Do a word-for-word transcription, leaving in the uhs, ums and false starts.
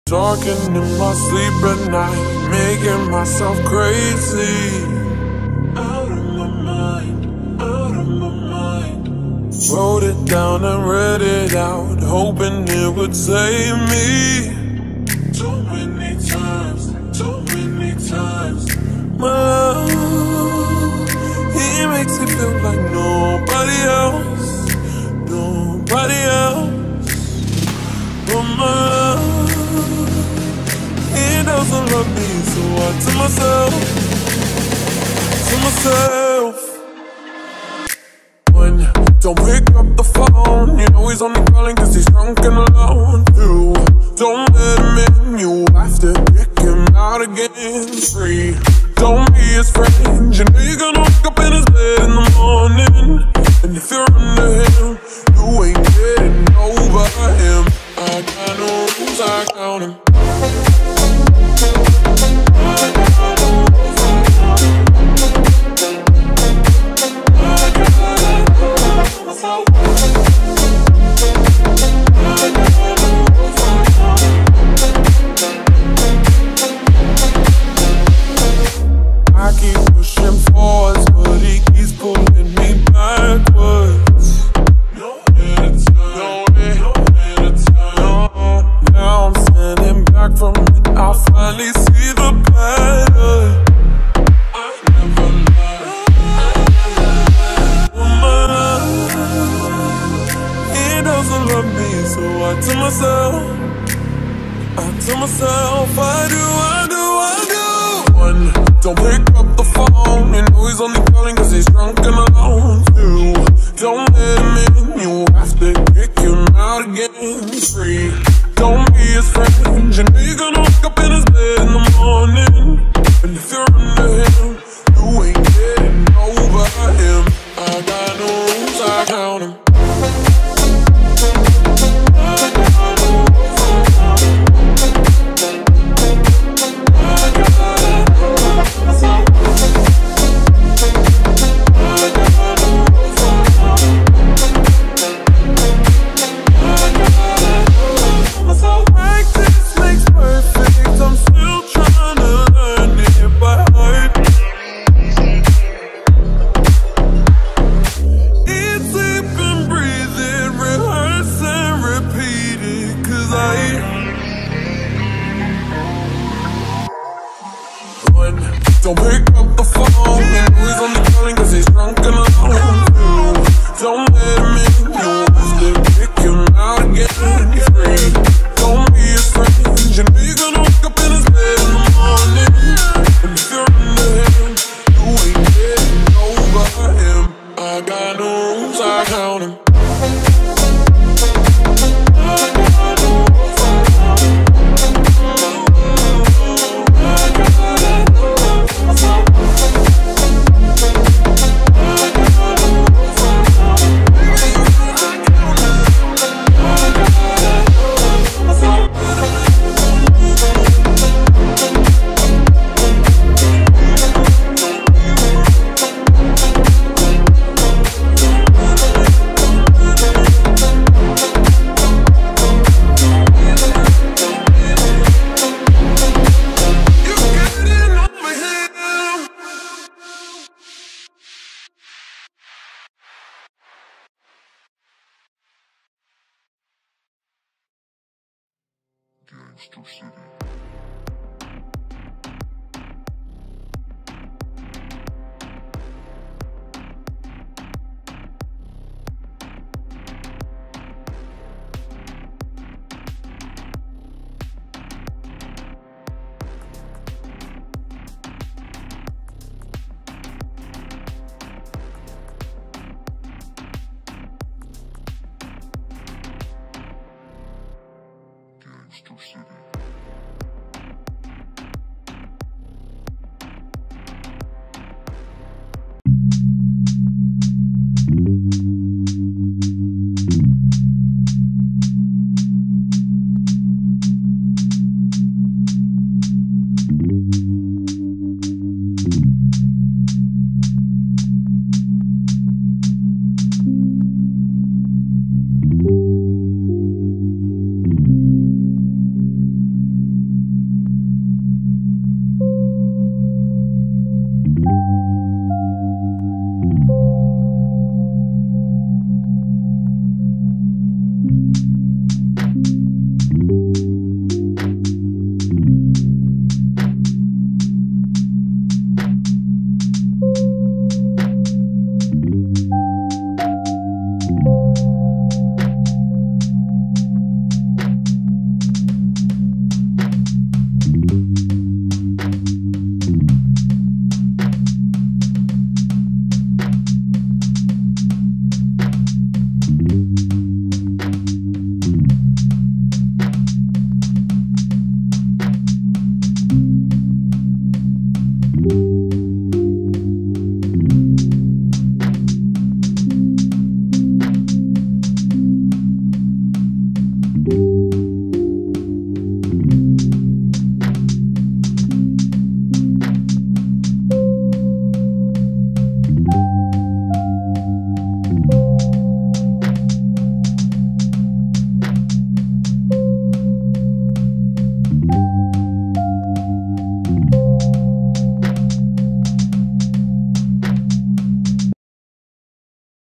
Talking in my sleep at night, making myself crazy. Out of my mind, out of my mind. Wrote it down and read it out, hoping it would save me. Too many times, too many times. My love, he makes it feel like nobody else, nobody else. But my love, he doesn't love me, so I tell myself, to myself. One, don't pick up the phone, you know he's only calling cause he's drunk and alone. Two, don't let him in, you have to kick him out again. Three, don't be his friend, you know you're gonna wake up in his bed in the morning. And if you're under him, you ain't getting over him. I got no rules, I count him. I keep pushing forwards, but he keeps pulling me backwards. No at time, no at time. Now I'm standing back from it, I finally see the pattern. I never lied, he doesn't love me, so I tell myself, I tell myself, I do, I do, I do. One, don't pick up the phone, you know he's only calling cause he's drunk and alone. Two, don't let him in, you have to kick him out again. Three, don't be his friend, you know you're gonna wake up in his bed in the morning. And if you're under him, you ain't getting over him. I got no rules, I count him. Don't pick up the phone, you know he's only calling cause he's drunk and alone. Two, don't let him in, you have to kick him out again. Three, don't be his friend, you know you're gonna wake up in his bed in the morning. And if you're under him, you ain't getting over him. I got no rules, I count him. Gangster City.